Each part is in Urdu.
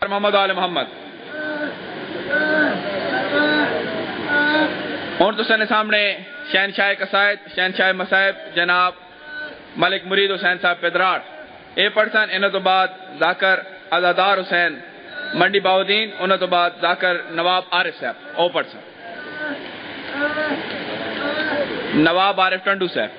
محمد و آل محمد. اور تو سن سامنے شہنشاہ قصائد شہنشاہ مصائب جناب ملک مرید حسین صاحب پیدراٹ اے پڑھسن. انہوں تو بعد ذاکر عزادار حسین منڈی باؤدین. انہوں تو بعد ذاکر نواب عارف صاحب او پڑھسن. نواب عارف ٹنڈو صاحب.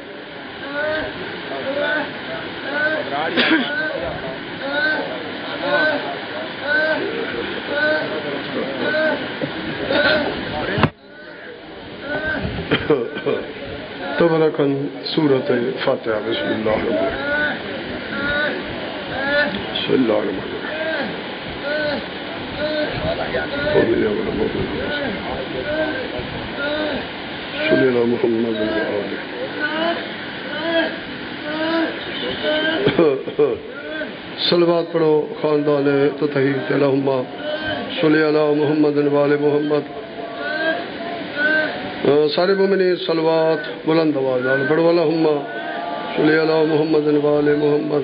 تبرکن سورۃ فاتحہ. بسم اللہ الرحمن الرحیم. صلی اللہ محمد صلوات پڑھو خاندان تطہیر. اللہم صلی علی محمد وآل محمد. سارے مومنین صلوات بلند آواز نال پڑھو. اللہم صلی علی محمد وآل محمد.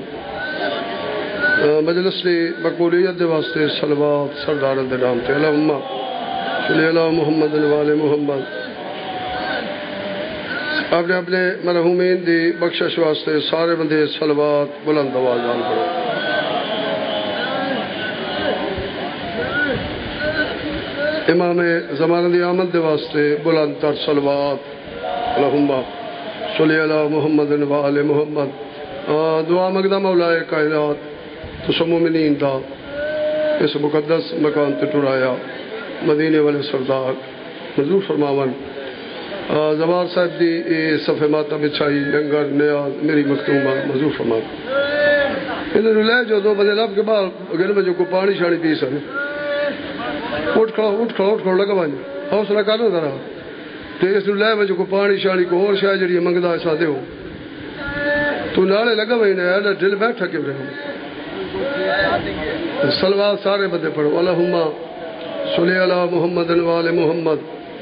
مجلس کی مقبولیت دے واسطے صلوات سردار دے نام تے. اللہم صلی علی محمد وآل محمد. اپنے اپنے مرحومین دی بخشش واسطے سارے بندے صلوات بلند آواز نال پڑھو. امام زمانہ دی آمد دے واسطے بلند تر صلوات. اللہم صلی علی محمد وآل محمد. دعا مگدہ مولا کائنات تو مومنین دا اس مقدس مکان تے ٹرایا مدینے والے سردار منظور فرماون. زوار صاحب دی صفحہ ماتا بچھائی لنگر نیاز میری مختومہ منظور فرماون. انہوں لے جو دو بندے لب کے بعد اگر میں جو کو پانی شانی پی سکے. اٹھ کھڑو لگا بھائی حوصلہ کرو ذرا. تو اس لے میں جو کو پانی شانی کو اور شاید جڑی منگدا ایسا دے ہو تو نالے لگا بھائی نے دل بیٹھا کے رہو. صلوات سارے بندے پڑھو. اللہم صلی علی محمد وآل محمد.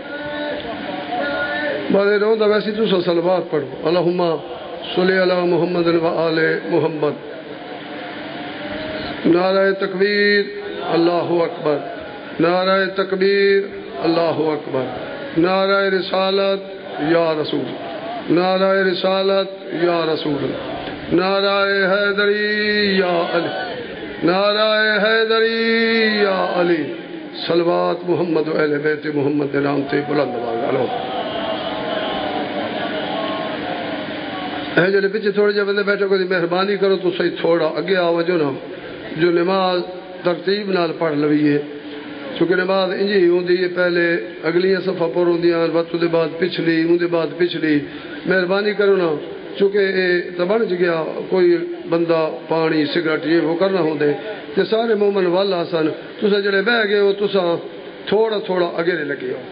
بارے رو دا ویسی تو صلوات پڑھو. اللہم صلی علی محمد وآل محمد. نعرہ تکبیر اللہ اکبر. نعرہ تکبیر اللہ اکبر. نعرہ رسالت یا رسول. نعرہ رسالت یا رسول. نعرہ حیدری یا علی. نعرہ حیدری یا علی. صلوات محمد و اہل بیت محمد دے نام تے بلند آواز نال. اے جڑے پیچھے تھوڑے جے بندے بیٹھے کوئی مہربانی کرو تو صحیح تھوڑا اگے آو جو نا جو نماز ترتیب نال پڑھ لویے. چونکہ نماز انجی ہوندی ہے پہلے اگلی صفحہ پر ہوندیاں وقت دے بعد پچھلی اون دے بعد پچھلی. مہربانی کرو نا چونکہ اے تو بن گیا کوئی بندہ پانی سگریٹ یہ وہ کرنا ہوندے تے سارے مومن والا سن. تسا جڑے بہ گئے ہو تسا تھوڑا تھوڑا اگے لگے ہو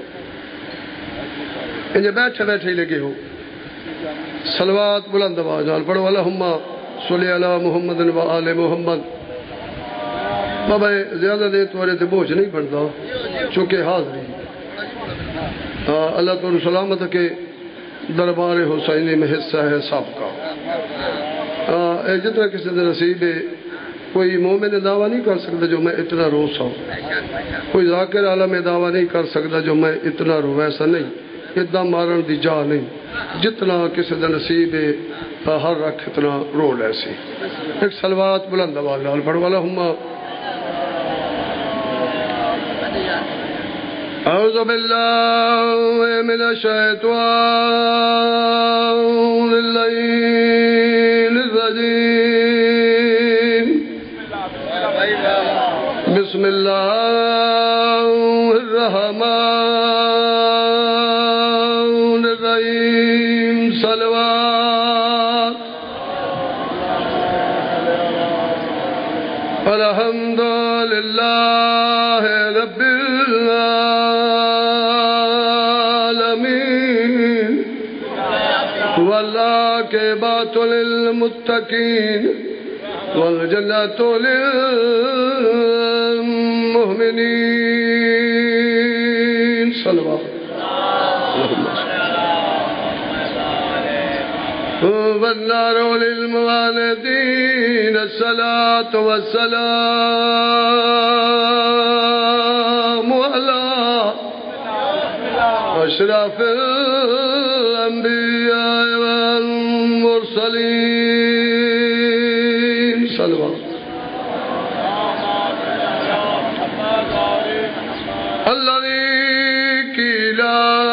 انجے بیٹھے بیٹھے ہی لگے ہو. صلوات بلند آواز نال پڑھو. اللہم صلی علی محمد وآل محمد. بابا زیادہ دیر تمہارے تے بوجھ نہیں بنتا چونکہ حاضری اللہ تعالی سلامت کے دربار حسینی میں حصہ ہے سب کا. جتنا کسی دے نصیب ہے. کوئی مومن دعویٰ نہیں کر سکتا جو میں اتنا رو سا. کوئی ذاکر عالم دعویٰ نہیں کر سکتا جو میں اتنا رو. ایسا نہیں. اتنا مارن دی جا نہیں. جتنا کسی دے نصیب ہے ہر رکھ اتنا رو ایسی. ایک صلوات بلند آواز نال پڑھو. اللہم اعوذ باللہ من الشیطان الرجیم. بسم اللہ الرحمن الرحیم. صلوات. الحمد للہ رب العالمین والعاقبۃ للمتقین والجنۃ للمؤمنین. صلوات. والنار للموالدین. الصلاة والسلام أشرف الأنبياء والمرسلين صلوات الذي قيل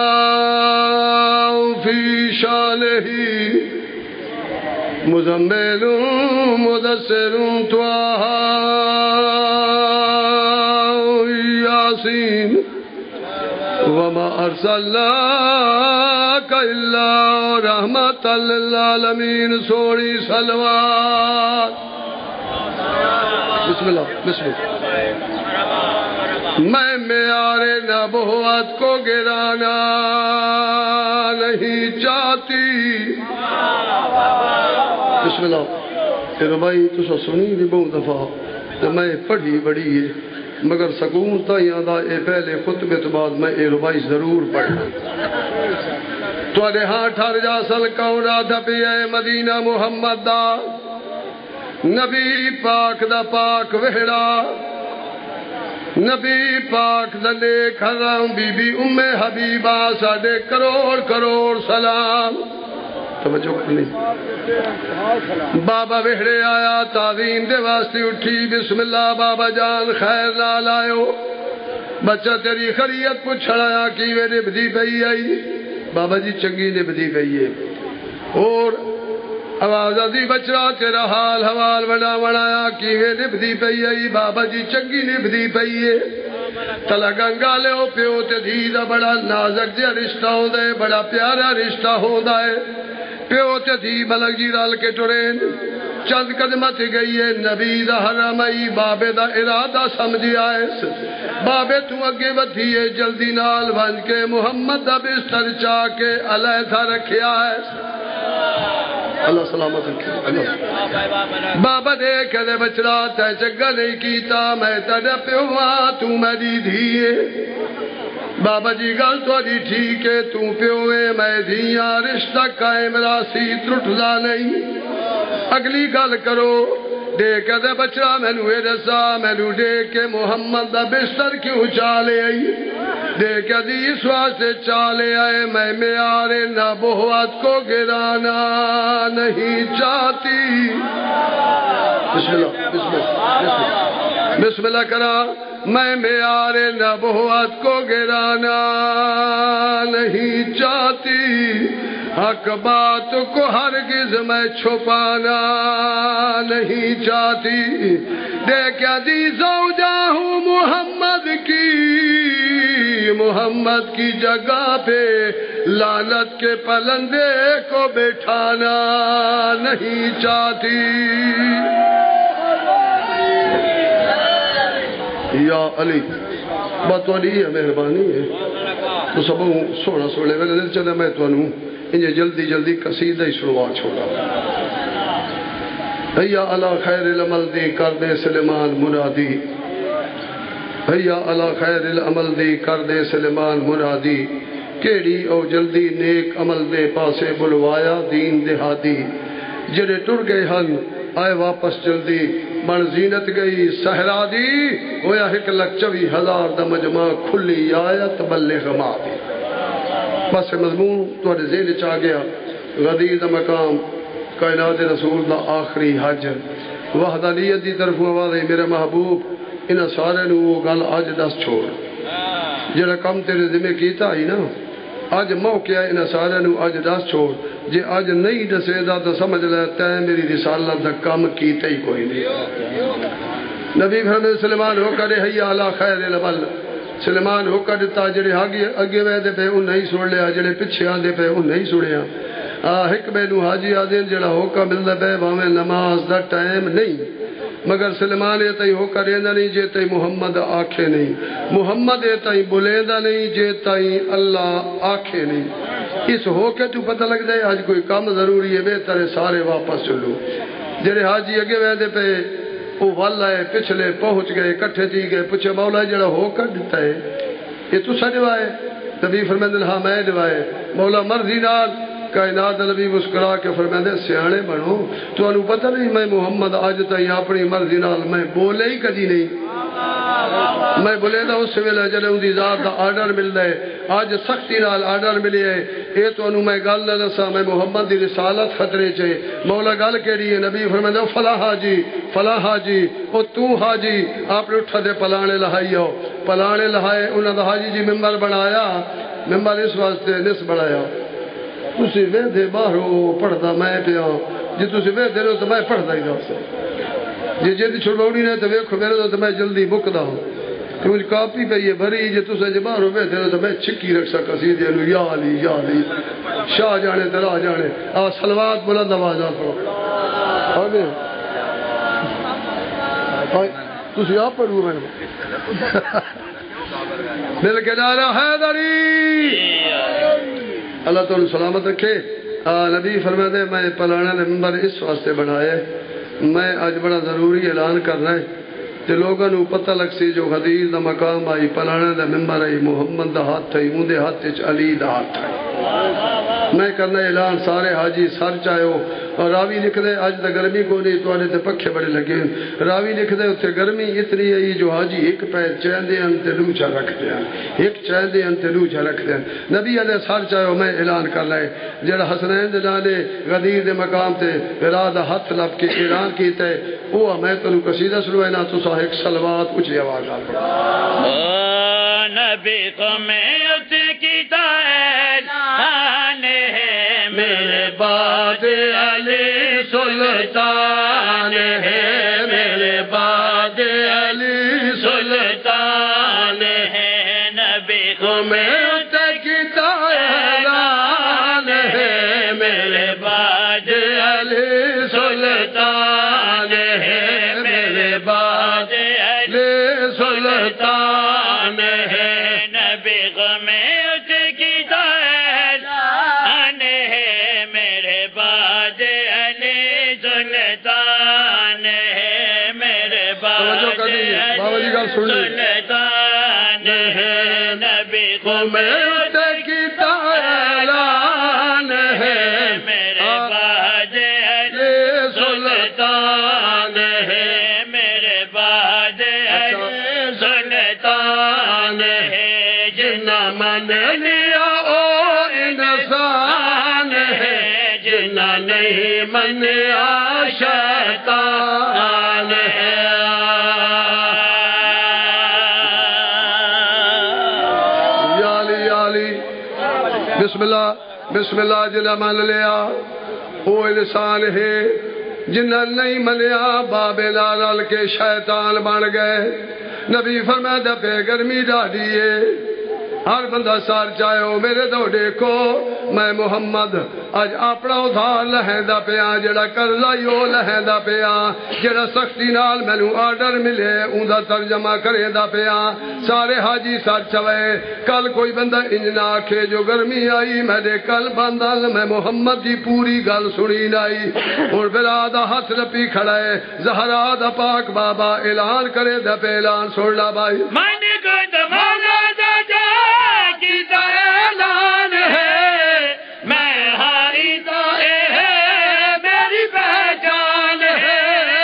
في شانه مزمل مدثر طه ياسين وما أرسلناك إلا رحمة للعالمين سوری صلوات بسم اللہ بسم اللہ میں معیار نبوت کو گرانا نہیں چاہتی بسم اللہ تیرے بھائی تو سنی بھی بہت دفعہ تو میں پڑھی بڑی ہے مگر سکون تا یاد اے پہلے خطبے تو بعد میں اے ربائی ضرور پڑھنا توڑے ہاں ٹھار جا سل کورا دھپی اے مدینہ محمد دا نبی پاک دا پاک وہڑا نبی پاک دا نیک حرام بی بی ام حبیبہ ساڑھے کروڑ کروڑ سلام توجہ کرنی بابا وہڑے آیا تعظیم دے واسطے اٹھی بسم اللہ بابا جان خیر نال آئیو بچہ تیری خریت پچھڑایا کی وے نبدی پئی آئی بابا جی چنگی نبدی پئی ہے اور آواز دی بچڑا تیرا حال حوال بنا بنایا کی وے نبدی پئی آئی بابا جی چنگی نبدی پئی ہے تلا گنگا لے او پیو تے دھی دا بڑا نازک جہا رشتہ ہوندا ہے بڑا پیارا رشتہ ہوندا ہے پیو تے دھی ملک جی رل کے ٹرین چند قدمت گئی ہے نبی دا حرم آئی بابے دا ارادہ سمجھی آئے بابے تو اگے ودھی ہے جلدی نال بن کے محمد دا بستر چاہ کے علیحدہ رکھیا ہے اللہ سلامت رکھے بابا دیکھ دے بچڑا تے چنگا نہیں کیتا میں تیرے پیو ہاں تو میری دھیے بابا جی گل تھوڑی ٹھیک ہے تو پیو میں دھیاں رشتہ قائم راسی ٹرٹدا نہیں اگلی گل کرو دیکھ دے بچڑا مینو اے دسا مینو دیکھ کے محمد دا بستر کیوں چالے آئی دیکھ دی اس واسطے چالے آئے میں معیار نبوت کو گرانا نہیں چاہتی بسم اللہ بسم اللہ بسم اللہ کرا میں معیار نبوت کو گرانا نہیں چاہتی حق بات کو ہرگز میں چھپانا نہیں چاہتی دیکھ دی زوجہ ہوں محمد کی جگہ پہ لعنت کے پلندے کو بٹھانا نہیں چاہتی یا علی بات والی ہے مہربانی ہے تو سب سونا سونے میں دل چلے میں تو انہوں انہیں جلدی جلدی قصیدہ ہی شروعات چھوڑا حیا علی خیر العمل دی کر دے سلیمان مرادی حیا علی خیر العمل دی کر دے سلیمان مرادی کیڑی او جلدی نیک عمل دے پاسے بلوایا دین دہادی جڑے ٹر گئے ہن آئے واپس جلدی بن زینت گئی صحرا دی ہویا 1,24,000 دا مجمع کھلی آیت بلغ ما دی بس مضمون تو ذہن چاہ گیا غدیر دا مقام کائنات رسول دا آخری حج وحدانیت دی طرف آواز ہے میرے محبوب انہاں سارے نو وہ گل اج دس چھوڑ جڑا کم تیرے ذمہ کیتا ہی نا اج موقع ہے انہاں سارے نو اج دس چھوڑ جے اج نہیں دسے دا تو سمجھ لے تے میری رسالت دا کم کیتا ہی کوئی نہیں نبی فرمائے سلیمان ہو کرے حیا علی خیر العمل سلیمان ہو کر دیتا جڑے اگے ویدے پہ ان نہیں سن لیا جڑے پیچھے آندے پہ ان نہیں سنیا ایک بینو حاجی آدین جڑا ہوکا ملدہ پہ باویں نماز دا ٹائم نہیں مگر سلیمان یہ تائی ہوکا رہندہ نہیں جے تائی محمد آکھے نہیں محمد یہ تائی بلیندہ نہیں جے تائی اللہ آکھے نہیں اس ہوکے تو پتہ لگ جائے آج کوئی کام ضروری ہے بہتر ہے سارے واپس چلو جڑے حاجی اگے ویدے پہ وہ والا ہے پچھلے پہنچ گئے کٹھے تھی گئے پچھے مولا جڑا ہو کر دیتا ہے یہ تو سا دوائے نبی فرمیندن ہاں میں دوائے مولا مرضی نال کائنات نبی مسکرا کے فرمیندے سیانے بنو تو انہوں پتہ نہیں میں محمد آج تائی اپنی مرضی نال میں بولے ہی کدی نہیں میں بولے دا اس سے ملے جلے ان دی ذات دا آرڈر مل دے آج سختی نال آرڈر ملی ہے اے تو انہوں میں گل نہ دسا میں محمد دی رسالت خطرے چے مولا گل کیڑی ہے نبی فرمائے فلاں حاجی او تو حاجی آپ نے اٹھا دے پلانے لہائی ہو پلانے لہائے انہوں نے حاجی جی ممبر بنایا ممبر اس واسطے نس بنایا تسی ویندے باہرو پڑھدا میں پیا جی تسی ویندے رہو تو میں پڑھدا ہی نہ جی جی چھڑوڑی نے تو ویکھو میرے تو میں جلدی مکدا ہوں کہ مجھے کاپی پہ یہ بھری جی تسے جی باہرو ویندے رہو تو میں چھکی رکھ سکا سیدھے نو یا علی شاہ جانے درا جانے آ صلوات بلند آواز پڑھو آگے تسی آپ پڑھو میں مل کے نعرہ حیدری اللہ تعالی سلامت رکھے نبی فرماتے میں پلانا نے ممبر اس واسطے بنائے میں آج بڑا ضروری اعلان کرنا ہے کہ لوگوں کو پتہ لگ سی جو حدیث دا مقام آئی پلانا دا ممبر آئی محمد دا ہاتھ تھا اون دے ہاتھ وچ علی دا ہاتھ ہے میں کرنا اعلان سارے حاجی سر چاہو اور راوی لکھ دے آج دا گرمی کو نہیں تو آنے تے پکھے بڑے لگے راوی لکھ دے اتنے گرمی اتنی ہے جو حاجی ایک پیر چین دے انتے لوچا رکھ دے ایک چین دے انتے لوچا رکھ دے نبی علیہ سر چاہو میں اعلان کر لائے جڑا حسنین دے نالے غدیر دے مقام تے ارادہ ہاتھ لب کے اعلان کیتا ہے وہ میں تنو قصیدہ سنوائے نا تو ایک صلوات اچھی آواز آ نبی کو میں اس کی اعلان ہے میرے بعد علی سلطان ہے میرے بعد علی سلطان ہے نبی کو میں اس کی اعلان ہے میرے بعد علی سلطان ہے میرے بعد علی سلطان ہے نبی کو میں اس کی اعلان ہے میرے بعد علی سلطان ہے میرے بعد علی سلطان ہے نبی کو میں اس کی اعلان ہے میرے بعد علی سلطان ہے میرے بعد علی سلطان ہے جنا من لیا او انسان ہے جنا نہیں منیا شیطان ہے بسم اللہ جنہ من لیا وہ انسان ہے جنہ نہیں منیا بابے لال کے شیطان بن گئے نبی فرمائے دفے گرمی ڈاڑی ہے ہر بندہ سار چاہو میرے دو دیکھو میں محمد اج اپنا ادھار لہندا پیا جڑا قرضہ یو لہندا پیا جڑا سختی نال مینوں آرڈر ملے اوندا ترجمہ کریندا پیا سارے حاجی سر چوے کل کوئی بندہ انج نہ آکھے جو گرمی آئی میرے کل بندل میں محمد دی پوری گل سنی نائی ہن بلا دا ہاتھ رپی کھڑا ہے زہرا دا پاک بابا اعلان کرے دا اعلان سن لا بھائی من کو مولا دا کی اعلان ہے میں ہاری تو ہے میری پہچان ہے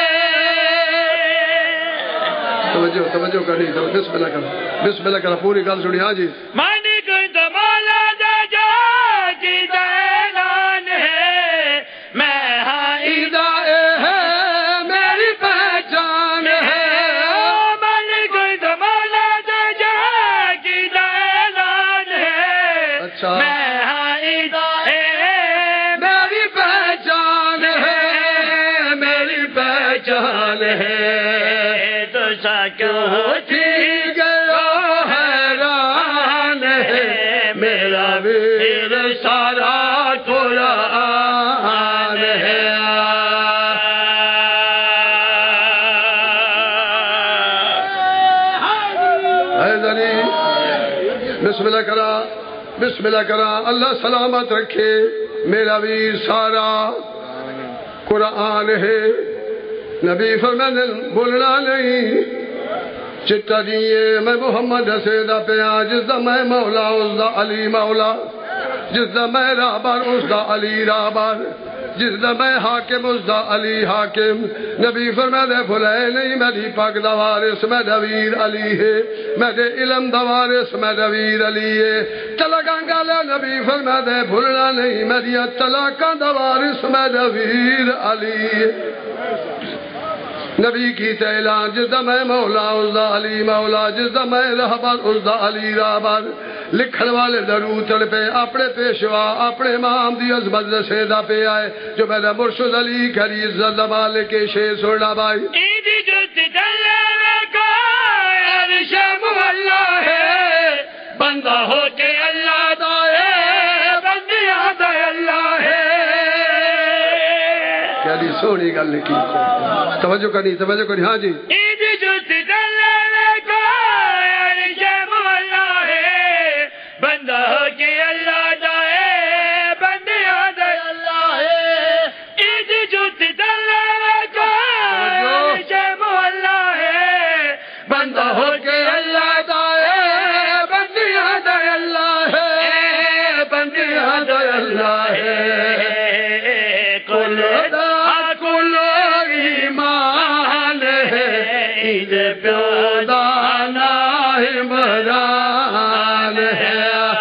توجہ کرنی بسم اللہ کرنا پوری گل سنی ہاں جی من کو مولا دا کی اعلان ہے میں ہاری تو ہے میری پہچان ہے میری پہچان ہے میری پہچان ہے تو سا کیوں ٹھیک حیران ہے میرا ویر سارا قرآن ہے بسم اللہ کرا اللہ سلامت رکھے میرا ویر سارا قرآن ہے نبی فرماتے بولنا نہیں چٹا جیے میں محمد سیدہ پیا جس دا میں مولا اس دا علی مولا جس دا میں رابر اس دا علی رابر جس دا میں حاکم اس دا علی حاکم نبی فرمائے دے بھلائے نہیں میری پاک دا وارث میں ویر علی ہے میرے علم دا وارث میں ویر علی ہے طلاقاں گالا نبی فرمائے دے بھولنا نہیں میری طلاقاں دا وارث میں ویر علی ہے نبی کی اعلان جس دا میں مولا اس دا علی مولا جس دا میں رہبر اس دا علی رہبر لکھن والے درود پہ اپنے پیشوا اپنے امام دی عظمت سے دا پہ آئے جو میرا مرشد علی کری عزت دبال کے شیر سننا بھائی ایدی جت دلے کا عرش مولا ہے بندہ ہو کے اللہ دائے بندیاں دائے اللہ ہے کیا دی سونی گل کی توجہ کرنی ہاں جی ایدی جت دلے کا عرش مولا ہے بندہ ہو کے اللہ دائے بندیاں دائے اللہ ہے ایدی جت دلے کا عرش مولا ہے بندہ ہو کے اللہ دائے بندیاں دائے اللہ ہے بندیاں دائے اللہ ہے کل ایمان ہے عید پیودانا عمران ہے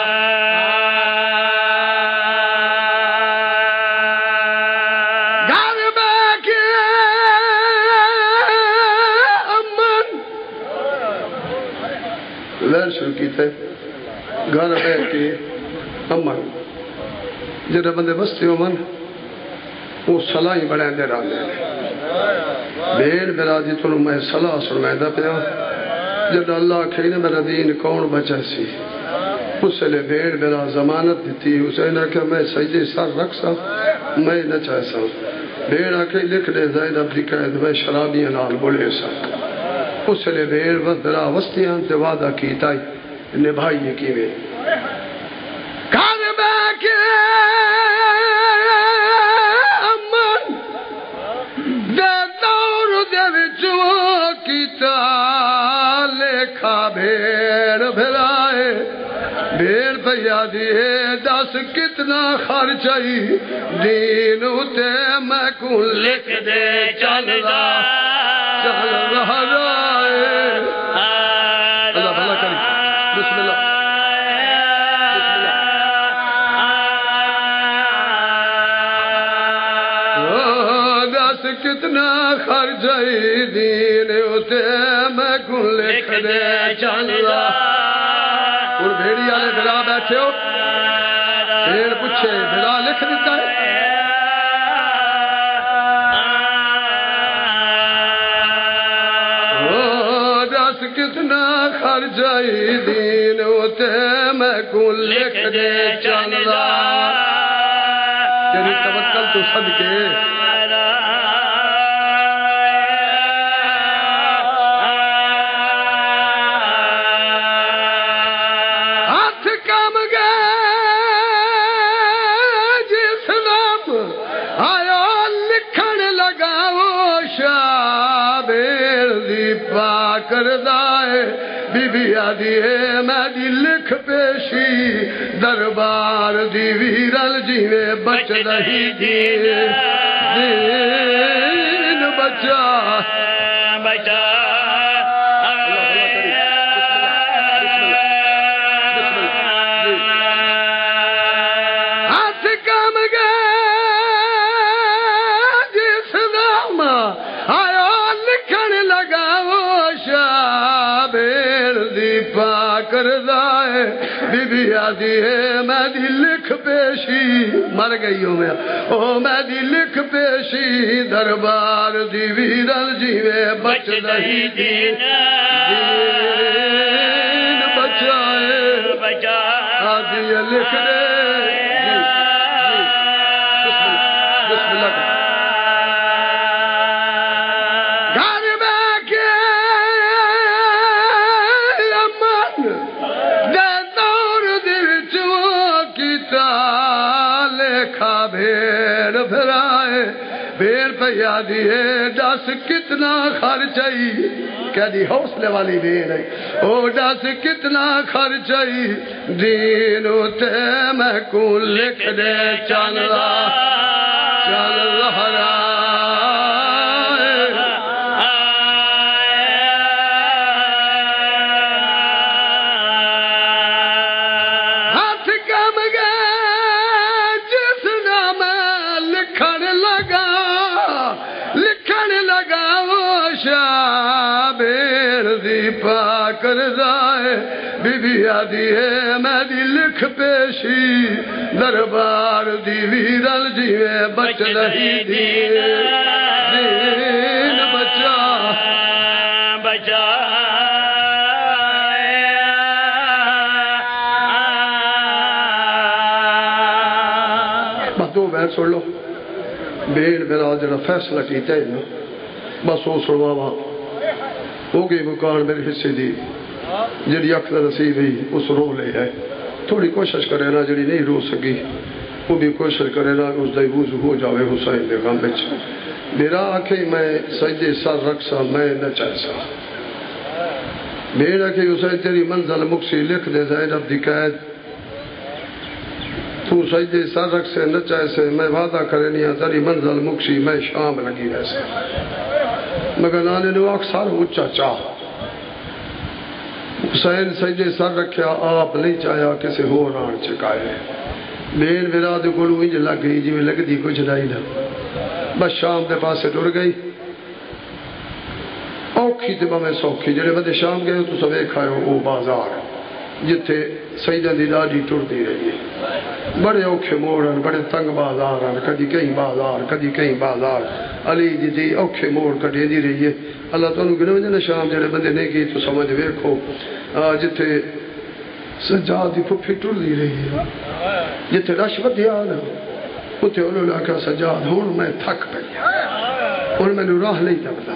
گھر میں کے امن لہر شروع کی تھے گھر بیٹھ کے امن جڑے بندے بستے امن وہ صلاح ہی بڑھائیں دے رہا بین میرا جی تو میں صلاح سنمائیں دا پیا جب اللہ کھینے میرا دین کون بچا سی اس لئے بین میرا ضمانت دیتی اسے نہ کہ میں سجدے سر رکھ سا میں نہ چاہ سا بین آکے لکھ دے زائد اپنی قید میں شرابی انال بولے سا اس لئے بین میرا وستیاں تے وعدہ کی تائی نبھائی کی میں گھر میں کے بھیڑ بھلائے بھیڑ پیا دیے دس کتنا خرچائی دین اتے میں کن لکھ دے چل رہا رائے اللہ بھلا کری بسم اللہ دس کتنا خرچائی دین اتے میں کن لکھ دے چل رہا اور بھیڑی آلے بھلا بیٹھے ہو بھیڑ پچھے بھلا لکھ دیتا ہے دس کتنا خرچائی دین ہوتے میں کن لکھ دے چل رہا تیری توکل تو صدقے بی بی آدھی ہے میں دی لکھ پیشی دربار دی ویرل جیوے بچ رہی دین بچا بچا ہاتھ کام گئے جس نام آیا لکھن لگا وہ شاہ کر دائے بی بی آدھی ہے میں دی لکھ پیشی مر گئی ہوں میں دی لکھ پیشی دربار دی ویرل جیوے بچ رہی دین بچائے آدھی لکھ دے بسم اللہ بھیڑ بھرائے بھیڑ پہ یادی ہے دس کتنا خرچائی کیا دی حوصلے والی بھیڑ ہے او دس کتنا خرچائی دین تے میں کون لکھ دے چاندہ چل زہرا کر جائے بی بی آدھی ہے میں دی لکھ پیشی دربار دی ویرل جیوے بچ رہی دین بچا بچا بس دو بیت سن لو بیڑ میرا جڑا فیصلہ کیتا ہے نا بس وہ سنواوا ہو گئی مکان میرے حصے دی جڑی اکھ دا نصیب ہوئی اس رو لے ہے تھوڑی کوشش کرے نا جڑی نہیں رو سکی وہ بھی کوشش کرے نا اس دا وضو ہو جاوے حسین دے غم وچ میرا آنکھیں میں سجدے سر رکھ سا میں نہ چاہ سا میرا کہ حسین تیری منزل مکسی لکھ دے زینب دی قید تو سجدے سر رکھ سے نہ چاہ سے میں وعدہ کرے نہیں تیری منزل مکسی میں شام لگی ویسے مگر نانے نے اکثر اچھا چاہ حسین سجدے سر رکھیا آپ نہیں چاہیا کسی ہو ران چکائے بین وراد کلو انج لگ گئی جی میں لگ دی کچھ نہیں نہ بس شام دے پاسے ڈر گئی اوکھی تے میں سوکھی جڑے بندے شام گئے تو سب ایک آئے وہ بازار جتھے سیدہ دی لاڈی ٹر دی رہی ہے بڑے اوکھے موڑن بڑے تنگ بازار کدی کہیں بازار کدی کہیں بازار علی جی دی اوکھے موڑ کٹے دی رہی ہے اللہ تعالیٰ گنے وجہ شام جڑے بندے نہیں کی تو سمجھ ویکھو جتھے سجاد دی پھپھی ٹر دی رہی ہے جتھے رش ودیا نا اتھے انہوں نے کہا سجاد ہوں میں تھک پئی اور میں نے راہ نہیں لگتا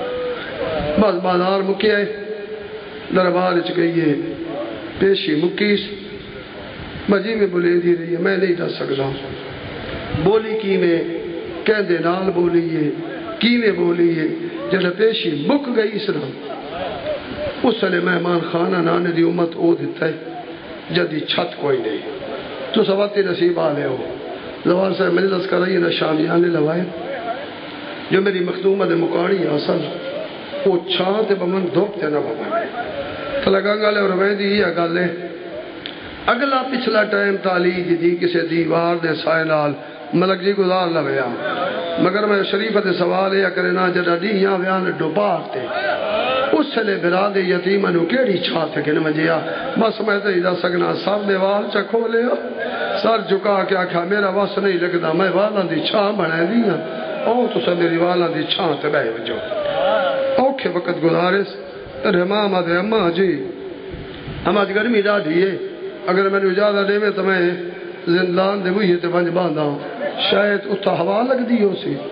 بس بازار مکے آئے دربار چ گئی ہے پیشی مکیس مجی میں بولے دی رہی ہے میں نہیں دس سکتا بولی کی میں کہندے نال بولی ہے کی میں بولی ہے جب پیشی مک گئی اسلام اس لئے مہمان خانہ نانے دی امت او دیتا ہے جدی چھت کوئی نہیں تو سواتی نصیب آلے ہو زوان صاحب میں نے دس کر رہی ہے نا شامیانے لوائے جو میری مخدومہ دے مکانی آسل وہ چھانتے بمن دھوپتے نہ بمن لگا گالے اور میں دی یہ گالے اگلا پچھلا ٹائم تالی دی کسے دیوار دے سائے نال ملک جی گزار لویا مگر میں شریفت سوال ہے کرنا جڑا دیاں ویان ڈوبارتے اس لئے براد یتیمہ نو کیڑی چھات ہے کہ نمجیا بس میں تو ہی دا سکنا سر دے وال چکھو لیا سر جھکا کے آکھا میرا وس نہیں لگتا میں والاں دی چھان بڑھائے دیا او تو سب میری والاں دی چھان تے بے وجو اوکھے وقت گزارس رحمام آدھے اماں جی اماں جی گرمی ڈاڈھی ہے اگر میں نے اجازت دے میں تو میں زندان دے وہی تے ونج باندھا ہوں شاید اتھا ہوا لگ دی ہو سی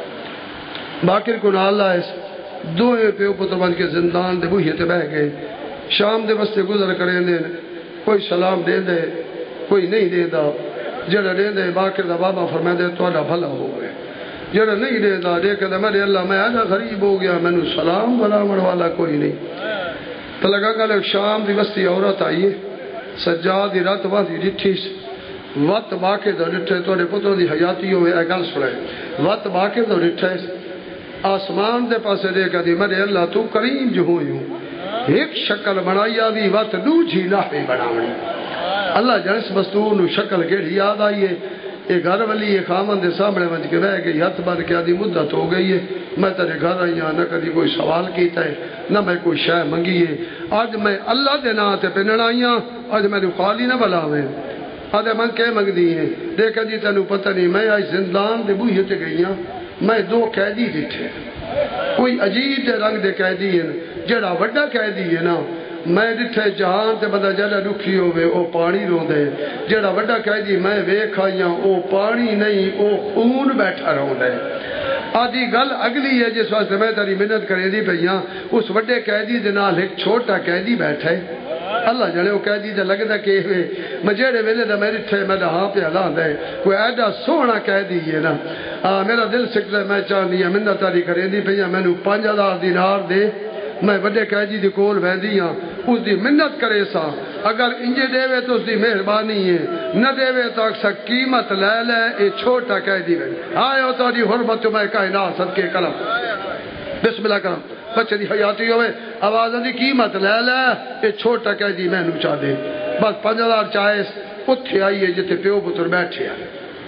باقر کو نالا اس دوئے پیو پتر بن کے زندان دے وہی تے بہ گئے شام دے بستے گزر کریں دے کوئی سلام دے دے کوئی نہیں دے دا جڑا دے دے باقر دا بابا فرمائے دے تو اڈا بھلا ہو گئے جڑا نہیں دے دا دے کہ میرے اللہ میں آجا غریب ہو گیا میں نے سلام بلامڑ والا کوئی نہیں تو لگا کہ شام دی بستی عورت آئیے سجاد دی رات واضی ڈٹھیس وقت باقی دو ڈٹھے تو نے پتر دی حیاتی ہوئے اے گل سنائے وقت باقی دو ڈٹھے آسمان دے پاسے دے کہ دی میرے اللہ تو کریم جو ہوئی ہوں ایک شکل بنائی آدھی وقت دو جھیلا پہ بناوڑی اللہ جنس بستور نو شکل کیڑی یاد آئیے اے گھر والی ایک خامن دے سامنے ونج کے بہ گئی ہاتھ بن کے آدھی مدت ہو گئی ہے میں تیرے گھر آئی ہاں نہ کدی کوئی سوال کیتا ہے نہ میں کوئی شے منگی ہے آج میں اللہ دے نا تے پنن آئی ہاں آج میں خالی نہ بلاویں آدھے من کے منگ دی ہیں دیکھا جی تینوں پتہ نہیں میں آج زندان دے بوئی تے گئی ہاں میں دو قیدی دیٹھے کوئی عجیب دے رنگ دے قیدی ہیں جڑا وڈا قیدی ہے نا میں ڈٹھے جہان تے بندہ جڑا دکھی ہوئے او پانی رو دے جڑا وڈا قیدی میں ویکھ آئی ہاں او پانی نہیں او خون بیٹھا رو دے آدھی گل اگلی ہے جس واسطے میں تیری منت کرے دی پہیاں اس وڈے قیدی دے نال ایک چھوٹا قیدی بیٹھے اللہ جانے وہ قیدی دے لگدا کہ میں جڑے ویلے دا میں ڈٹھے میں ہاں پہ ہلاں دے کوئی ایڈا سونا قیدی ہے نا میرا دل سکتا ہے میں چاہنی ہے منت تاری کرے دی پہیاں مینوں 5000 دینار دے میں وڈے قیدی دی کول ویندی ہاں اس دی منت کرے سا اگر انجے دے تو اس دی مہربانی ہے نہ دے تو اکثر قیمت لے لے اے چھوٹا کہہ دی گئی آئے ہو تو دی حرمت میں کائنات صدقے کلم بسم اللہ کرم بچے دی حیاتی ہوئے آواز دی قیمت لے لے اے چھوٹا کہہ دی میں نوچا دے بس 5000 چاہے اتھے آئیے جتے پیو پتر بیٹھے آئے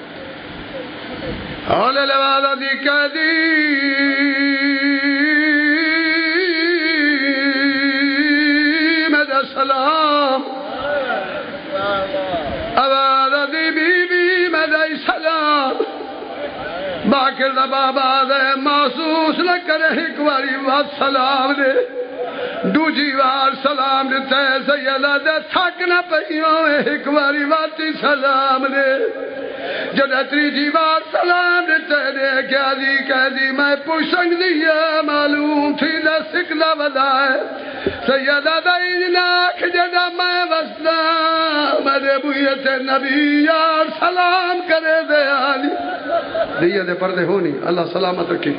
حول لوالا دی کہہ دی میرا سلام آواز دی بی بی میرا سلام باقر دا بابا دے محسوس نہ کرے ایک واری بات سلام دے دوجی وار سلام دیتے سیدہ دے تھک نہ پہیوں ایک واری باتی سلام دے جدہ تریجی بار سلام دیتے دے کیا دی کہہ دی میں پوشنگ دیا معلوم تھی دا سکنا بدائے سیدہ دا اجناک جدہ میں وستا میرے بویت نبی یار سلام کرے دے آلی دیا دے پردے ہونی اللہ سلامت رکھی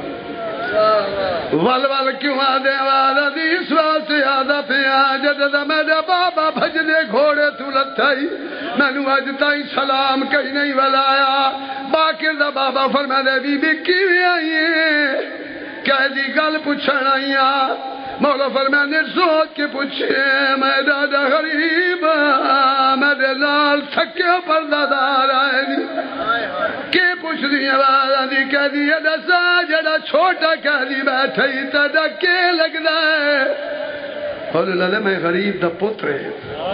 ول ول کیوں آدھے والا دی اس واسطے آدھا پیا جدہ میرے بابا بھجنے گھوڑے تو لتھائی میں نو اج تائی سلام کہیں نہیں ولایا باقر دا بابا فرما دے بی بی کیویں آئیے کہہ دی گل پوچھن آئیاں مولا فرما نے سوچ کے پوچھے میں دادا غریب میرے لال تھکے پردادار آئے نہیں کہ پوچھ دی آواز دی کہہ دی دسا جڑا چھوٹا کہہ دی بیٹھئی تیرا کے لگنا ہے اور اللہ میں غریب دا پتر ہے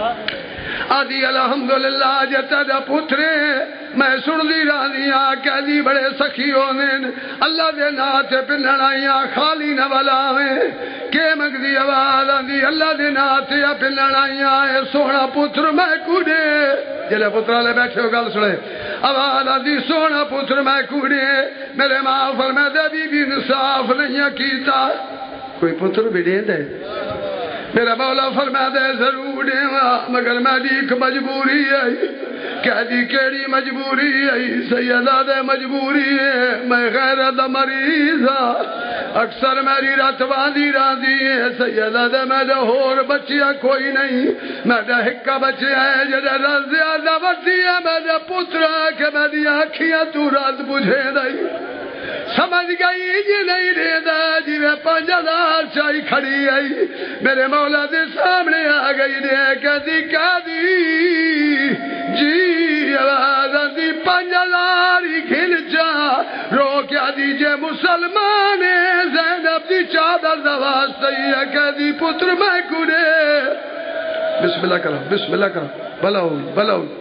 آدھی الحمدللہ جتا دا پترے میں سن دی رانیاں کہہ دی بڑے سخی ہونے اللہ دے ناتے پہ لڑائیاں خالی نہ بلاویں کہ مگدی آواز آدھی اللہ دے ناتے پہ لڑائیاں اے سونا پتر میں کوڑے جلے پترہ لے بیٹھے ہو گل سنے آواز آدھی سونا پتر میں کوڑے میرے ماں فرمائے دے بی بی انصاف نہیں کیتا کوئی پتر بھی دے دے میرا مولا فرما دے ضرور دے مگر میں دیکھ مجبوری ہے کہہ دی کیڑی مجبوری ہے سیدہ دے مجبوری ہے میں غیرت مریض اکثر میری رات باندھی راندھی ہے سیدہ دے میرے ہور بچیا کوئی نہیں میرا ہکا بچیا ہے جڑا رات زیادہ بڑھتی ہے میرا پترا کہ میری آنکھیاں تو رات بجھے دئی سمجھ گئی جی نہیں ریدہ جی میں 5000 چاہی کھڑی آئی میرے مولا دے سامنے آ گئی دے کہہ دی جی آواز دی 5000 ہی کھل جا رو کیا دیجئے مسلمان زینب دی چادر دواز صحیح ہے کہہ دی پتر میں کڑے بسم اللہ کرو بسم اللہ کرو بھلا ہوں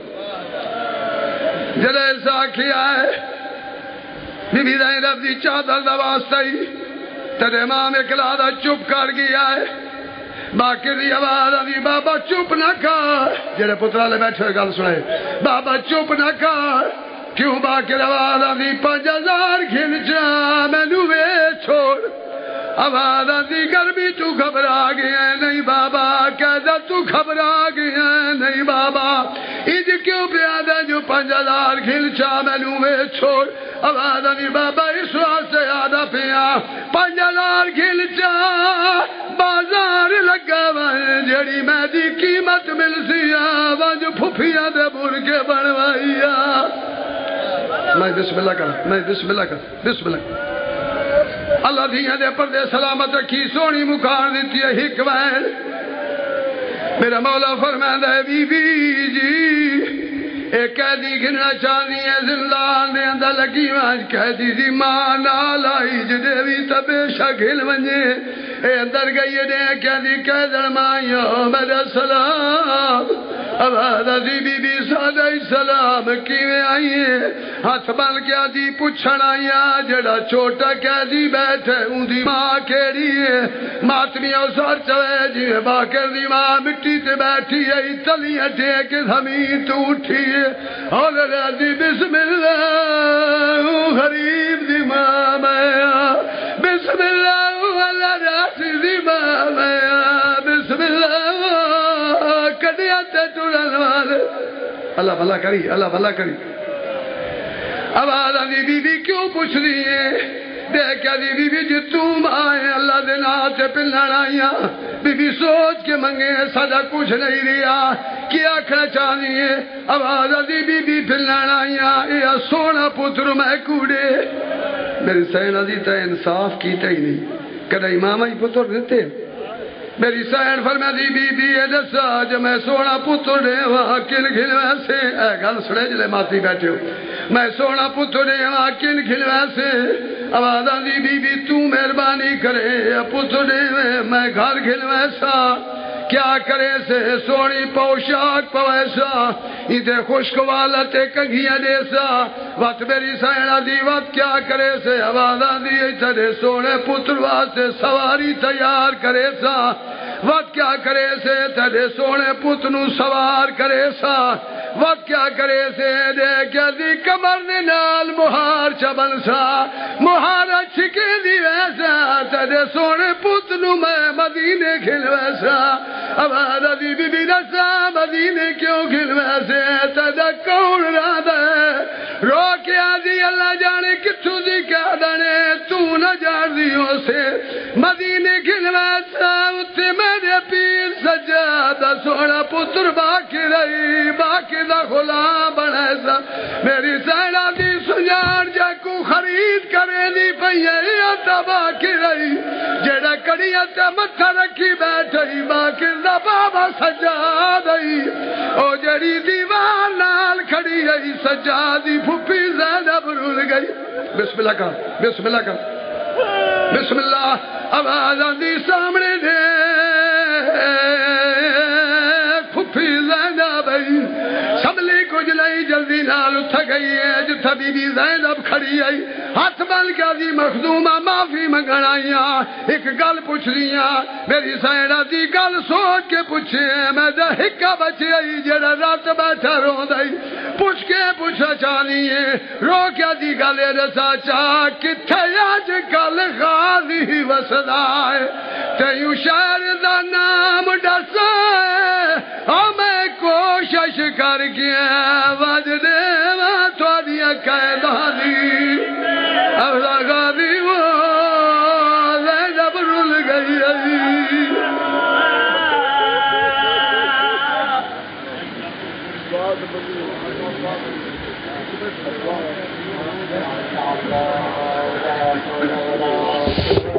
جلے ساکھی آئے بی بی زینب دی چادر دا واسطہ ہی تیرے امام اکلادہ چپ کر گیا ہے باقی دی آواز دی بابا چپ نہ کر جڑے پترا لے بیٹھے گل سنے بابا چپ نہ کر کیوں باقی آواز دی 5000 کھل جا میں نوے چھوڑ آواز دی گرمی تو گھبرا گیا ہے نہیں بابا کہتا تو گھبرا گیا ہے نہیں بابا اج کیوں پیادا جو 5000 کھل چا میں نوے چھوڑ آواز دی بابا اس واسطے آدھا پیا 5000 کھل چا بازار لگا وائے جڑی میں دی قیمت مل سی آواز پھپیاں دے برگے بنوائیا میں بسم اللہ کر بسم اللہ اللہ دیاں دے پردے سلامت رکھی سونی مکان دیتی ہے حکمین میرا مولا فرمائندہ ہے بی بی جی ایک قیدی گھننا چاہنی ہے زندان دے اندر لگی وانج قیدی دی ماں نالائی جدے بھی تبیشہ گھل ونجے اے اندر گئی دے قیدی قیدر مائیو میرا سلام آواز دی بی بی سادہ سلام کیویں آئیے ہاتھ بل کیا دی پوچھن آئیا جڑا چھوٹا قیدی بیٹھے ان دی ماں کیڑی ہے ماتمیاں سر چوے جی باقر دی ماں مٹی تے بیٹھی ہے تلیاں ٹیک زمین تو اٹھی ہے اور راضی بسم اللہ غریب دی ماں میں بسم اللہ اللہ راضی دی ماں میں بسم اللہ کدیا تے ٹرن والے اللہ بھلا کری اللہ بھلا کری آواز دی بی بی کیوں پوچھ رہی ہے دیکھا دی بی بی جتوں آئے اللہ دے نام تے پلن آئیاں بی بی سوچ کے منگے سدا کچھ نہیں رہا کیا آکھنا چاہنی ہے آواز دی بی بی پلن آئیاں اے سونا پتر میں کوڑے میری سین دی تے انصاف کیتا ہی نہیں کدھا امام ہی پتر دیتے میری سین فرما دی بی بی دسا جو میں سونا پتر دے وہاں کن کھل ویسے اے گل سڑے جلے ماتی بیٹھے ہو میں سونا پتر دے وہاں کن کھل ویسے آوازاں دی بی بی تو مہربانی کرے پتر دے میں گھر کھل ویسا کیا کرے سے سونی پوشاک پویسا ایدے خوشک والا تے کنگیاں دیسا وقت میری سینہ دی وقت کیا کرے سے آوازاں دی ایتھے سونے پتر واسے سواری تیار کرے سا وقت کیا کرے سے تھے سونے پتنو سوار کرے سا وقت کیا کرے سے دیکھا دی کمر نے نال مہار چبن سا مہار چھکے دی ویسا تھے سونے پتنو میں مدینے کھل ویسا اب دی بی بی رسا مدینے کیوں کھل ویسے تھے کون را دے رو کیا دی اللہ جانے کتھو دی کیا دانے تو نہ جان دیوں سے مدینے کھل ویسا اتھے میرے پیر سجادہ سونا پتر باقی رہی باقی دا غلام بنے سا میری سینہ دی سنجان جا کو خرید کرے دی پہیے باقی رہی جڑا کڑیت متھا رکھی بیٹھئی باقی دا بابا سجادہی او جڑی دیوان نال کھڑی رہی سجادی پھپی زینب رول گئی بسم اللہ کا بسم اللہ کا بسم اللہ آواز آندی سامنے دے پھپھی زینب سبلی کچھ نہیں جلدی نال اٹھ گئی ہے جتھا بی بی زینب کھڑی آئی ہاتھ بن کے دی مخدومہ معافی منگن آئیاں ایک گل پوچھ لیاں میری سینہ دی گل سوچ کے پوچھے میں دا ہکا بچے آئی جڑا رات بیٹھا رو دائی پوچھ کے پوچھا چاہنی ہے رو کیا دی گلے رسا چاہ کتھے آج کل غازی وسدائے تیوں شہر دا نام ڈسائے اور میں کوشش کر کے وج دے توڑیا قیدہ دی اب غازی وہ زینب رول گئی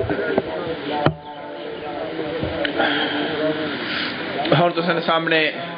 اور تو سامنے